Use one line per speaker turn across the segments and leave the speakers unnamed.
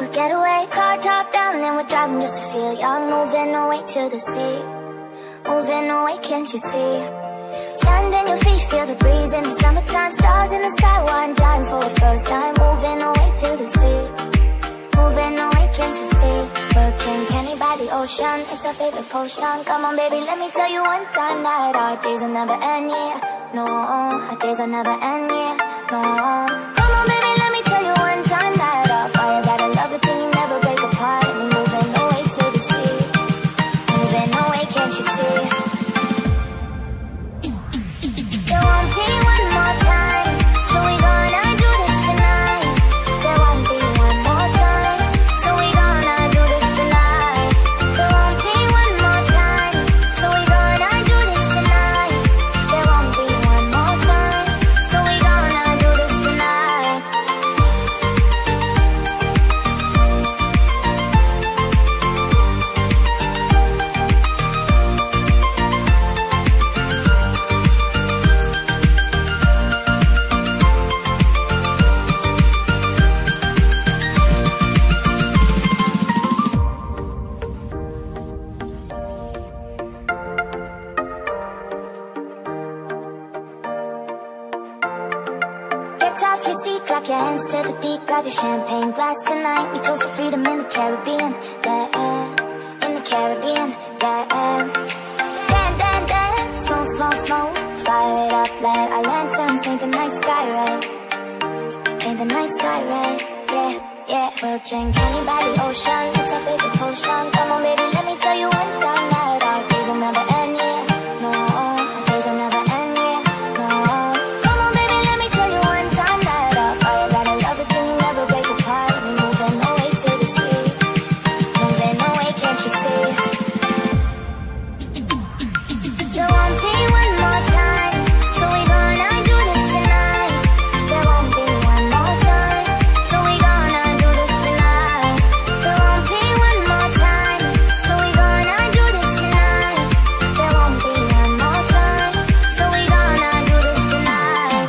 getaway, car top down, and we're driving just to feel young. Moving away to the sea, moving away, can't you see? Sand in your feet, feel the breeze in the summertime. Stars in the sky, while I'm driving for the first time. Moving away to the sea, moving away, can't you see? We'll drink honey by the ocean, it's our favorite potion. Come on baby, let me tell you one time that our days will never end, yeah. No, our days will never end, yeah. No. Come on baby, let me tell you one time that our fire got a love it till you never break apart. And we're moving away to the sea, moving away, can't you see? There won't be one more time, so we gonna do this tonight. There won't be one more time, so we gonna do this tonight. There won't be one more time, so we gonna do this tonight. There won't be one more time, so we gonna do this tonight. Get off your seat, clap your hands to the beat. Grab your champagne glass tonight. We toast to freedom in the Caribbean, yeah, in the Caribbean, yeah. Dance, dance, dance, smoke, smoke, smoke. Fire it up, let our lanterns paint the night sky red. Paint the night sky red, yeah, yeah. We'll drink honey by the ocean, it's our favorite potion. Come on baby, let me tell you one time that our days will never end, yeah. No, our days will never end, yeah. No. Come on baby, let me tell you one time that our fire got a love it till you never break apart. We're moving away to the sea, moving away, can't you see? There won't be one more time, so we gonna do this tonight. There won't be one more time, so we gonna do this tonight. There won't be one more time, so we gonna do this tonight. There won't be one more time, so we gonna do this tonight.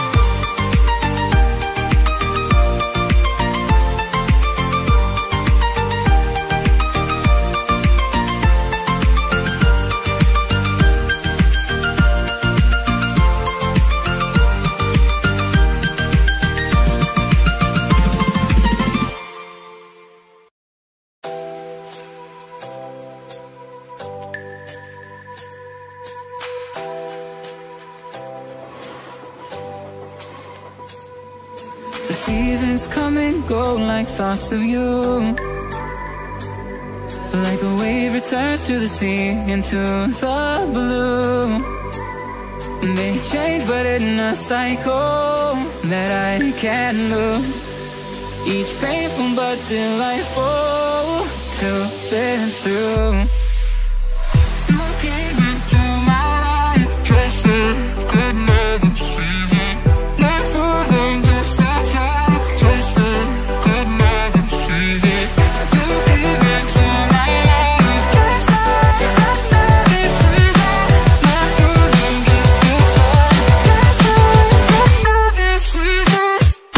The seasons come and go like thoughts of you. Like a wave returns to the sea, into the blue. They change but in a cycle that I can't lose. Each painful but delightful to live through. You came into my life, just a good another season. Not for them, just a time, just a good another season. You came into my life, just like another season. Not for them, just a time, just like another season.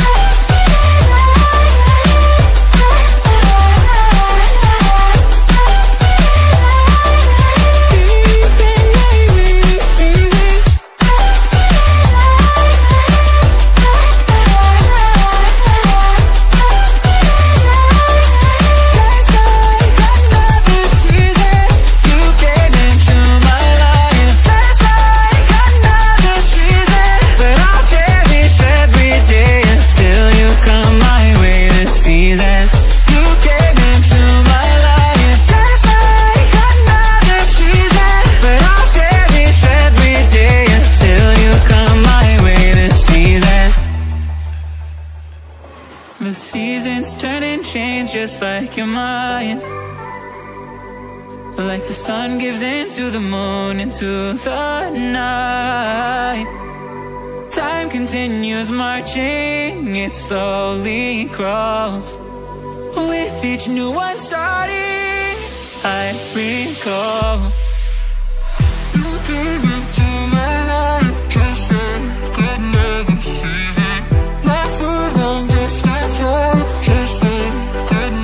The seasons turn and change just like your mind. Like the sun gives into the moon, into the night. Time continues marching, it slowly crawls. With each new one starting, I recall. You came into my life, just like another season. Not for long, just a time, just like another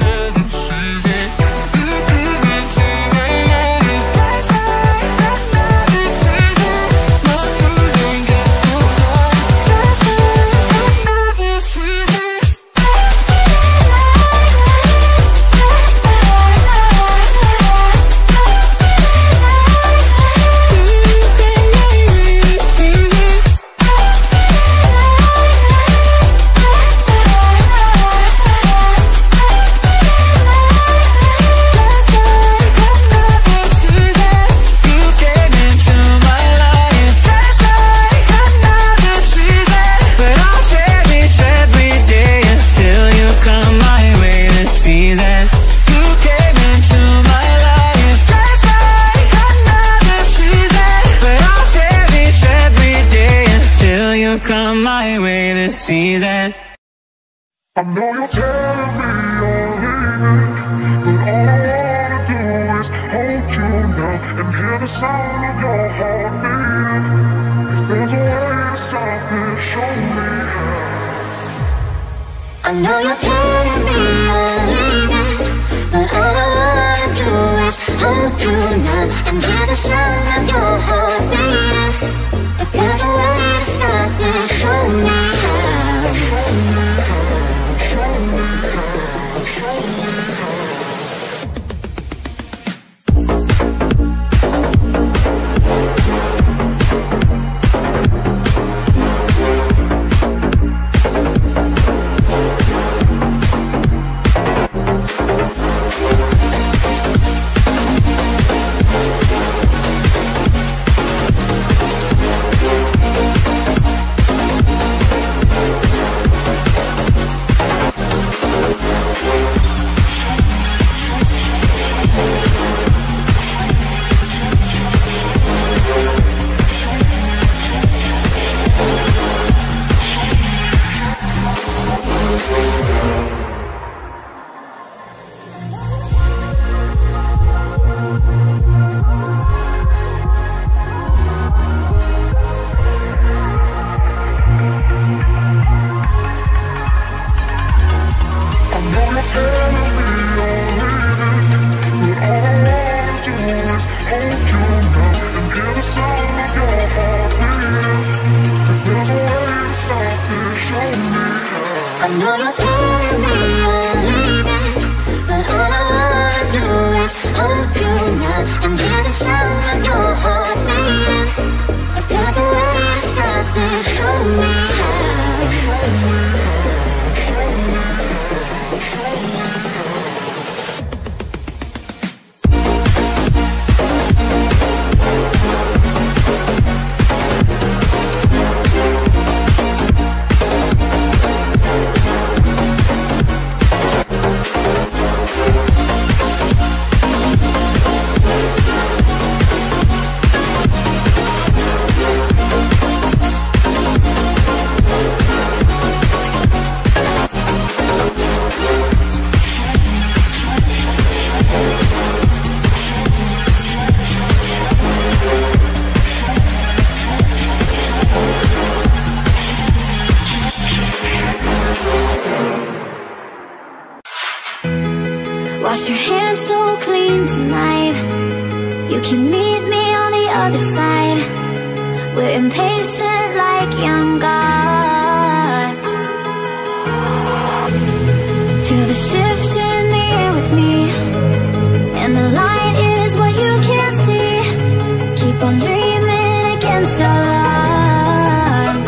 you'll come my way this season.
I know you're telling me you're leaving, but all I wanna do is hold you now and hear the sound of your heart beating. If there's a way to stop it, show me how.
I know you're telling me you're leaving, but all I wanna do is hold you now and hear the sound of your heart beating. If there's a way to stop it, show me how. Show me how. Show me how. I know you're telling me you're leaving, but all I wanna do is hold you now and hear the sound of your heart beating. If there's a way to stop this, show me how. Show me how. Show me how. Wash your hands so clean tonight. You can meet me on the other side. We're impatient like young gods. Feel the shifts in the air with me, and the light is what you can't see. Keep on dreaming against all odds.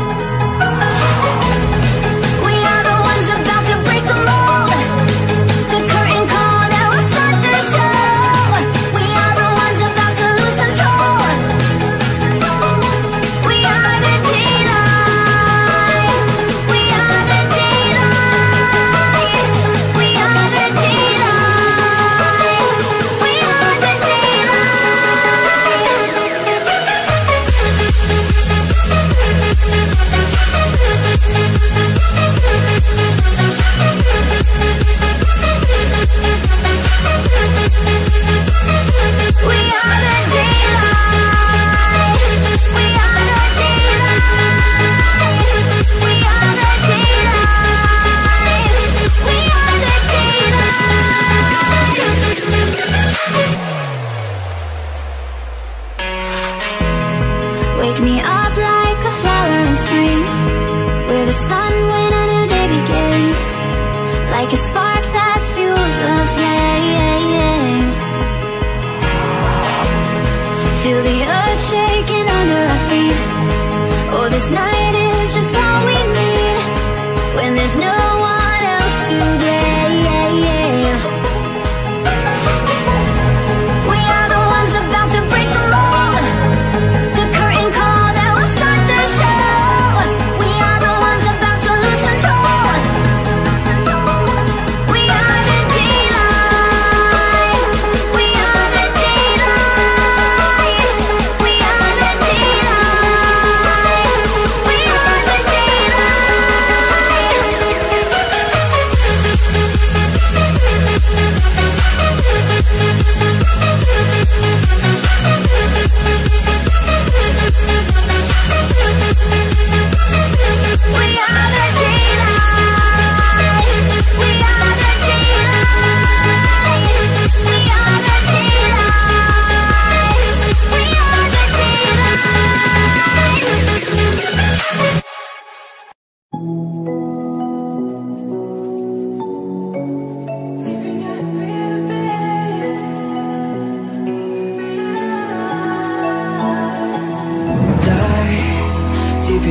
We are the ones about to break the mold. The curtain call, now we'll start the show. We are the ones about to lose control. We are the daylight. We are the daylight. We are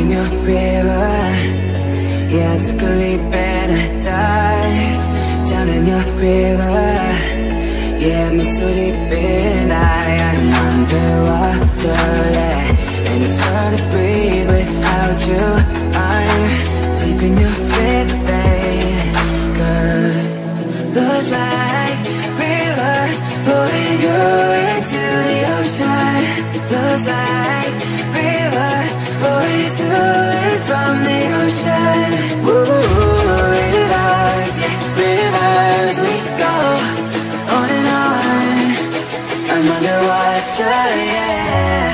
in your river. Yeah, I took a leap and I dived down in your river. Yeah, I'm so deep in, I'm underwater, yeah. And it's hard to breathe without you. I'm deep in your river, babe. 'Cause those like rivers pulling you into the ocean. Those like rivers pulling to and from the ocean. Ooh, rivers, yeah, rivers, we go on and on. I'm underwater, yeah.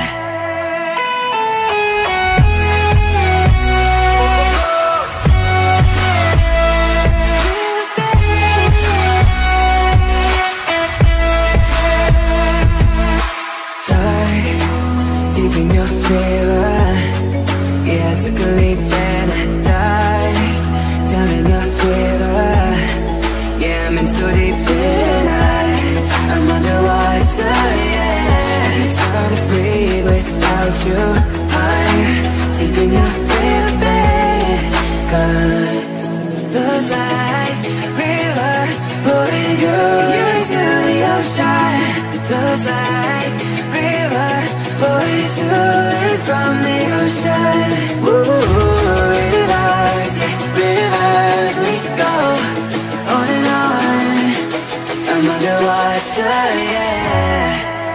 Deep in your river. Yeah, I took a leap and I dived down in your river. Yeah, I'm in so deep in, I'm underwater, yeah. And it's hard to breathe without you. I'm deep in your river, babe. 'Cause those like rivers pulling you into the ocean. Those like rivers pulling to and from the ocean. Ooh, rivers, yeah, rivers, we go on and on. I'm underwater, yeah.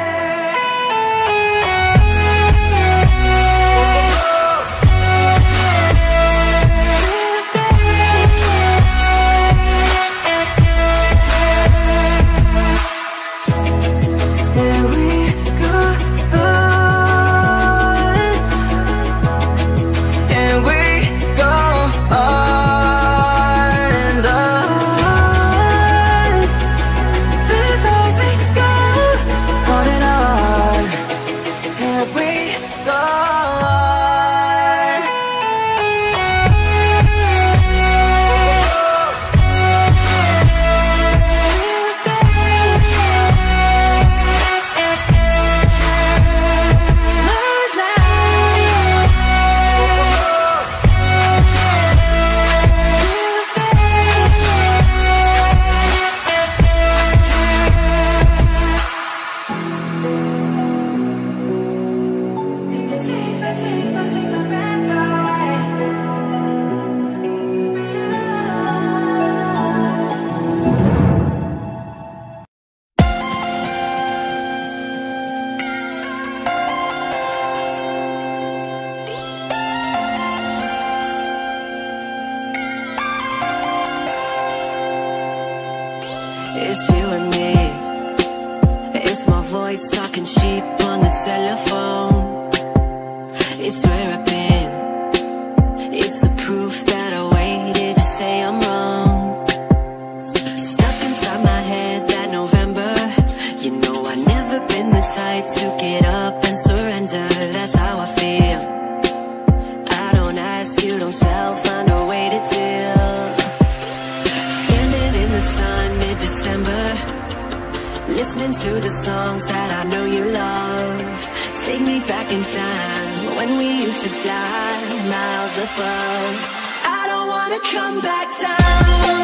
It's you and me. It's my voice talking cheap on the telephone. It's where I've been. It's the proof that I waited to say I'm wrong. Stuck inside my head that November. You know I never been the type to get up and surrender. That's how I feel. I don't ask, you don't sell, find a way to deal. Standing in the sun mid-December, listening to the songs that I know you love. Take me back in time, when we used to fly miles above. I don't wanna come back down.